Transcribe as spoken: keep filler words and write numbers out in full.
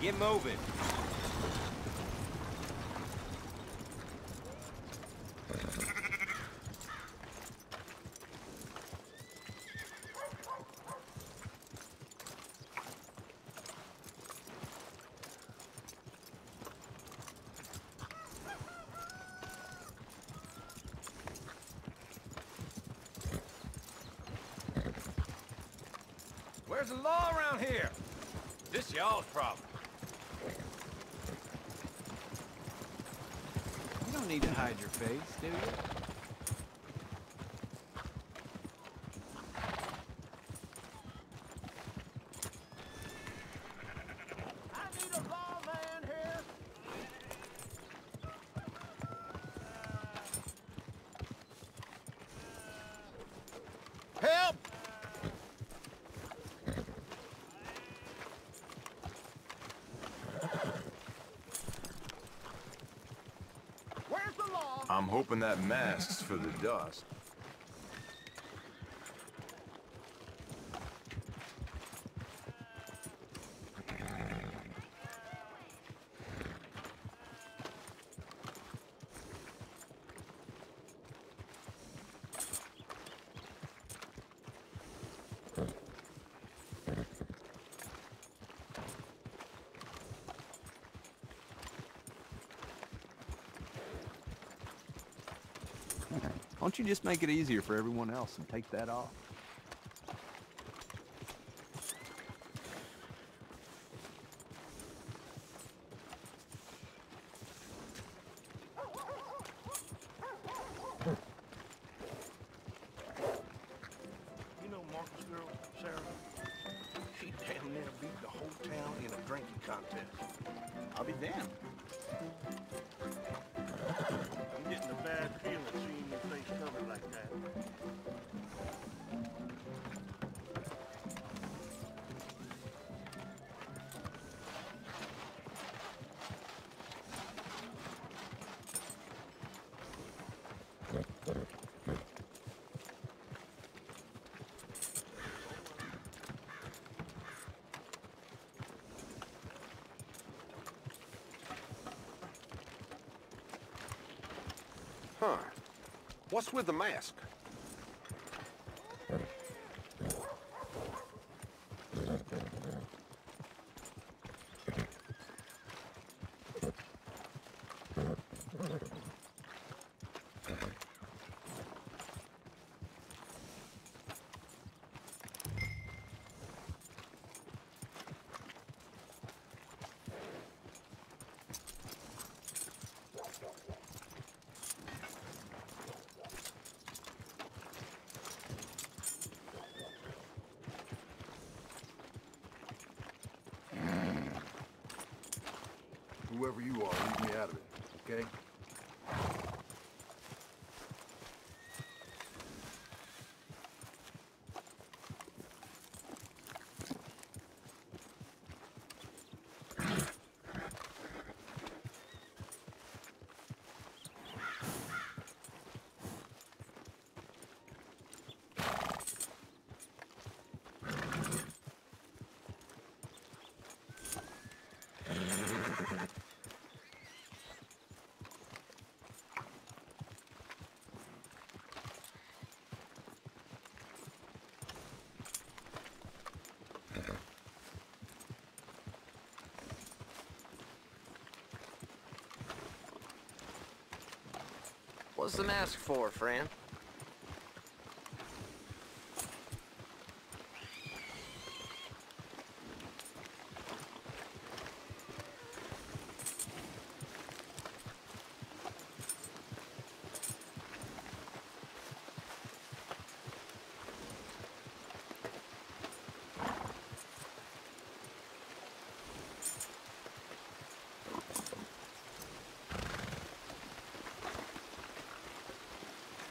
Get moving. Where's the law around here? This y'all's problem. You don't need to hide your face, do you? I need a lawman here. Help! Where's the law? I'm hoping that masks for the dust. Why don't you just make it easier for everyone else and take that off? You know Marcus' girl, Sarah? She damn near beat the whole town in a drinking contest. I'll be damned. I'm getting a bad feeling seeing your face covered like that. Huh. What's with the mask? Whoever you are, leave me out of it, okay? What's the mask for, friend?